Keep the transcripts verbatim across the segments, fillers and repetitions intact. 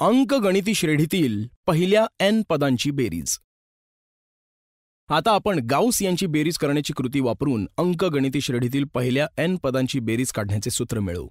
अंकगणिती श्रेणीतील पहिल्या एन पदांची बेरीज. आता आपण गाउस यांची बेरीज करण्याची कृती वापरून अंकगणिती श्रेणीतील पहिल्या एन पदांची बेरीज काढण्याचे सूत्र मिळवू.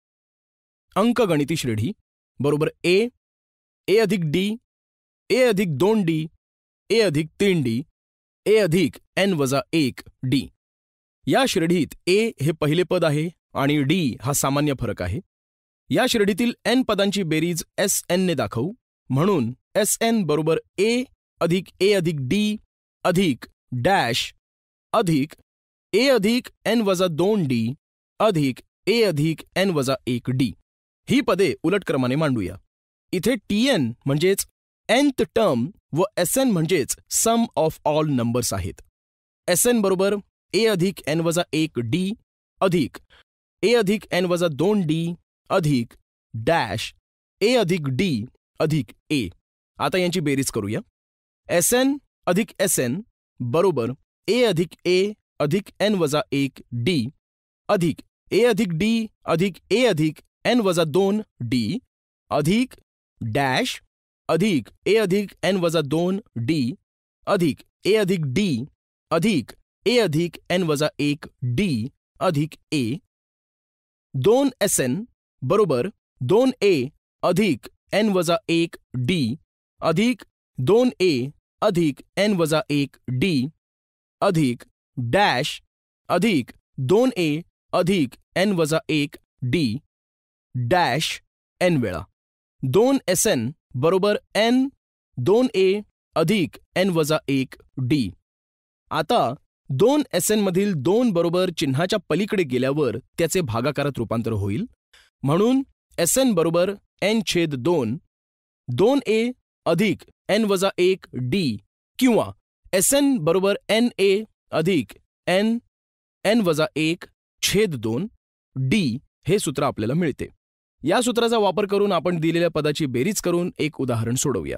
अंकगणिती श्रेणी बरोबर ए ए अधिक डी ए अधिक दोन डी ए अधिक तीन डी ए अधिक एन वजा एक डी. या श्रेणीत ए हे पहिले पद आहे आणि डी हा सामान्य फरक आहे. या श्रेणीतील एन पदांची बेरीज एस एन ने दाखवू. म्हणून एस एन बरोबर ए अधिक ए अधिक डी अधिक डॅश अधिक ए अधिक एन वजा दोन डी अधिक ए अधिक एन वजा एक डी. ही पदे उलट क्रमाने मांडूया. इथे टी एन म्हणजेच एनथ टर्म व एस एन म्हणजेच सम ऑफ ऑल नंबर्स आहेत. एस एन बरोबर ए अधिक एन वजा एक डी अधिक ए अधिक एन वजा दोन डी अधिक डॅश ए अधिक डी अधिक ए. आता यांची बेरीज करूया. एस एन अधिक एस एन बरोबर ए अधिक ए अधिक एन वजा एक डी अधिक ए अधिक डी अधिक ए अधिक एन वजा दोन डी अधिक डॅश अधिक ए अधिक एन वजा दोन डी अधिक ए अधिक डी अधिक ए अधिक एन वजा एक डी अधिक ए. दोन एस एन बरोबर दोन ए अधिक एन वजा एक डी अधिक दोन ए अधिक एन वजा एक डी अधिक डॅश अधिक दोन ए अधिक एन वजा एक डी डॅश एन वेळा. दोन एस एन बरोबर एन दोन ए अधिक एन वजा एक डी. आता दोन एस एन मधील दोन बरोबर चिन्हाच्या पलीकडे गेल्यावर त्याचे भागाकारात रूपांतर होईल. म्हणून एस एन बरोबर एन छेद दोन दोन ए अधिक एन वजा एक डी किंवा एस एन बरोबर एन ए अधिक एन एन वजा एक छेद दोन डी हे सूत्र आपल्याला मिळते. या सूत्राचा वापर करून आपण दिलेल्या पदाची बेरीज करून एक उदाहरण सोडवूया.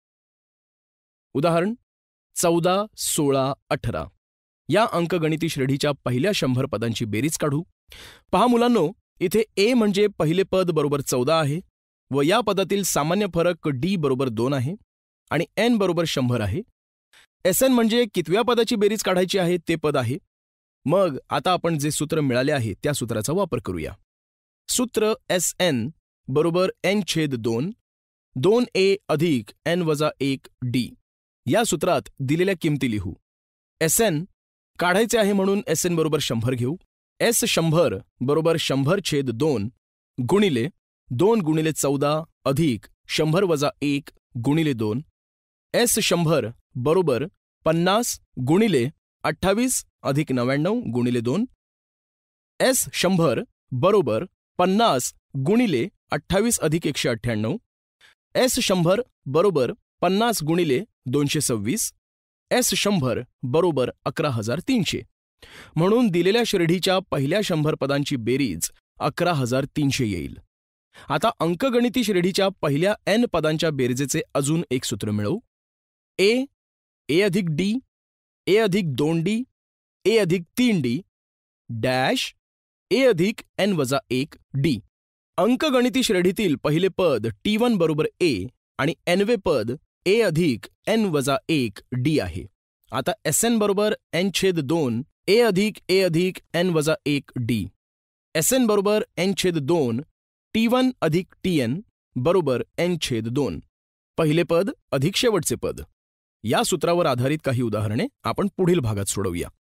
उदाहरण चौदा सोळा अठरा या अंकगणिती श्रेणीच्या पहिल्या शंभर पदांची बेरीज काढू. पहा मुलांनो, इथे ए म्हणजे पहिले पद बरोबर चौदा आहे व या पदातील सामान्य फरक डी बरोबर दोन आहे आणि एन बरोबर शंभर आहे. एस एन म्हणजे कितव्या पदाची बेरीज काढायची आहे ते पद आहे. मग आता आपण जे सूत्र मिळाले आहे त्या सूत्राचा वापर करूया. सूत्र एस एन बरोबर एन छेद दोन दोन ए अधिक एन वजा एक डी. या सूत्रात दिलेल्या किमती लिहू. एस एन काढायचे आहे म्हणून एस एन बरोबर शंभर घेऊ. एस शंभर बरोबर शंभर छेद दोन गुणिले दोन गुणिले चौदा अधिक शंभर वजा एक गुणिले दोन. एस शंभर बरोबर पन्नास गुणिले अठ्ठावीस अधिक नव्याण्णव गुणिले दोन. एस शंभर बरोबर पन्नास गुणिले अठ्ठावीस अधिक एकशे अठ्ठ्याण्णव. एस शंभर बरोबर पन्नास गुणिले दोनशे सव्वीस. एस शंभर बरोबर अकरा हजार तीनशे. म्हणून दिलेल्या श्रेणीच्या पहिल्या शंभर पदांची बेरीज अकरा हजार तीनशे येईल. आता अंकगणिती श्रेणीच्या पहिल्या एन पदांच्या बेरजेचे अजून एक सूत्र मिळवू. ए ए अधिक डी ए अधिक दोन डी ए अधिक तीन डी डॅश ए अधिक एन वजा एक डी. अंकगणिती श्रेणीतील पहिले पद टी वन बरोबर ए आणि एनवे पद ए अधिक एन वजा एक डी आहे. आता एस एन बरोबर एन छेद दोन ए अधिक ए अधिक एन वजा एक डी. एस एन बरोबर एन छेद दोन टी वन अधिक टी एन बरोबर एन छेद दोन. पहिले पद अधिक शेवटचे पद. या सूत्रावर आधारित काही उदाहरणे आपण पुढील भागात सोडवूया.